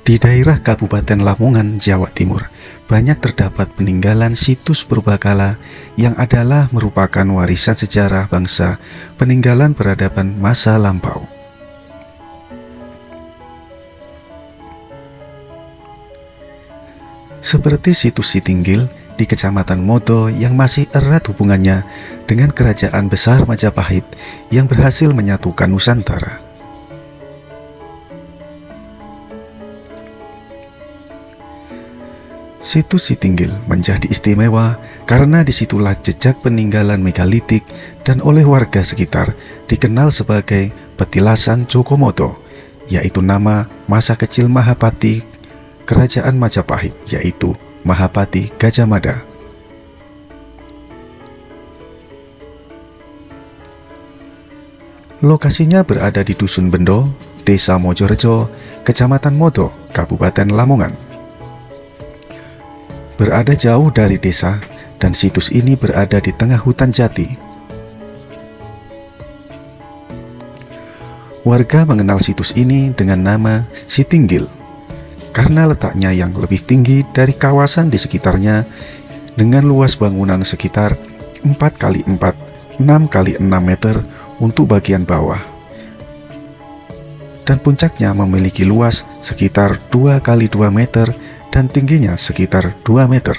Di daerah Kabupaten Lamongan, Jawa Timur, banyak terdapat peninggalan situs purbakala yang adalah merupakan warisan sejarah bangsa, peninggalan peradaban masa lampau. Seperti situs Sitinggil di Kecamatan Modo yang masih erat hubungannya dengan Kerajaan Besar Majapahit yang berhasil menyatukan Nusantara. Situs Sitinggil menjadi istimewa karena disitulah jejak peninggalan megalitik dan oleh warga sekitar dikenal sebagai Petilasan Jogomodo, yaitu nama masa kecil Mahapati Kerajaan Majapahit, yaitu Mahapati Gajah Mada. Lokasinya berada di Dusun Bendo, Desa Mojorejo, Kecamatan Modo, Kabupaten Lamongan. Berada jauh dari desa, dan situs ini berada di tengah hutan jati. Warga mengenal situs ini dengan nama Sitinggil, karena letaknya yang lebih tinggi dari kawasan di sekitarnya dengan luas bangunan sekitar 4x4, 6x6 meter untuk bagian bawah. Dan puncaknya memiliki luas sekitar 2x2 meter dan tingginya sekitar 2 meter.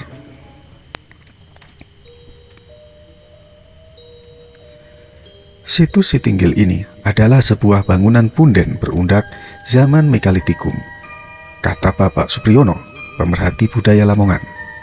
Situs Sitinggil ini adalah sebuah bangunan punden berundak zaman Megalitikum, kata Bapak Supriyono, pemerhati budaya Lamongan.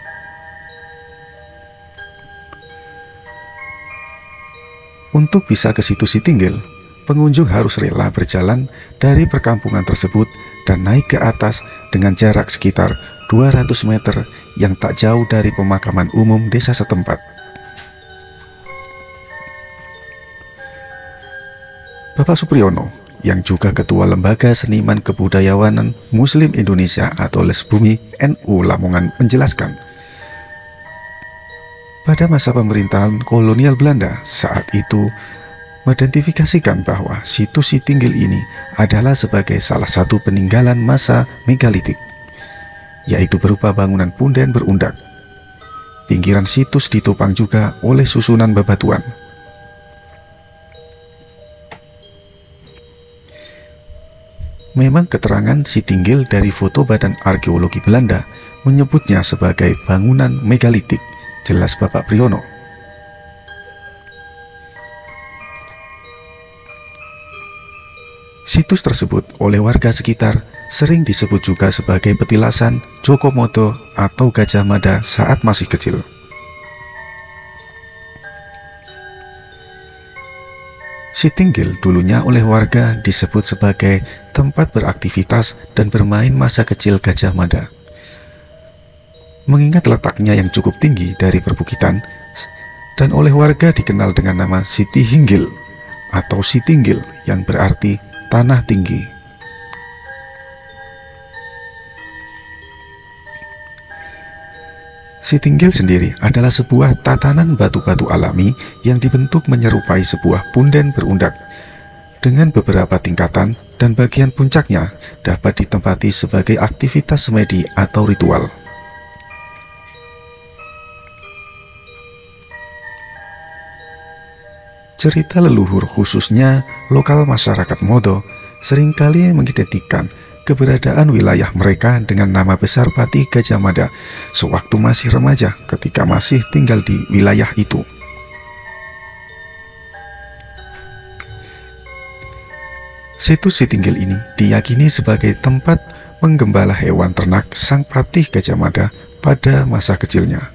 Untuk bisa ke situs Sitinggil, pengunjung harus rela berjalan dari perkampungan tersebut dan naik ke atas dengan jarak sekitar 200 meter yang tak jauh dari pemakaman umum desa setempat. Bapak Supriyono, yang juga Ketua Lembaga Seniman Kebudayawanan Muslim Indonesia atau Lesbumi NU Lamongan, menjelaskan, pada masa pemerintahan kolonial Belanda saat itu mengidentifikasikan bahwa situs Sitinggil ini adalah sebagai salah satu peninggalan masa megalitik, yaitu berupa bangunan punden berundak. Pinggiran situs ditopang juga oleh susunan bebatuan. Memang keterangan Sitinggil dari foto Badan Arkeologi Belanda menyebutnya sebagai bangunan megalitik, jelas Bapak Priyono. Situs tersebut oleh warga sekitar sering disebut juga sebagai Petilasan Jogomodo atau Gajah Mada saat masih kecil. Sitinggil dulunya oleh warga disebut sebagai tempat beraktivitas dan bermain masa kecil Gajah Mada. Mengingat letaknya yang cukup tinggi dari perbukitan, dan oleh warga dikenal dengan nama Sitinggil atau Sitinggil yang berarti tanah tinggi. Sitinggil sendiri adalah sebuah tatanan batu-batu alami yang dibentuk menyerupai sebuah punden berundak dengan beberapa tingkatan, dan bagian puncaknya dapat ditempati sebagai aktivitas semedi atau ritual. Cerita leluhur khususnya lokal masyarakat Modo seringkali mengidentikan keberadaan wilayah mereka dengan nama besar Pati Gajah Mada sewaktu masih remaja ketika masih tinggal di wilayah itu. Situs Sitinggil ini diyakini sebagai tempat menggembala hewan ternak Sang Patih Gajah Mada pada masa kecilnya.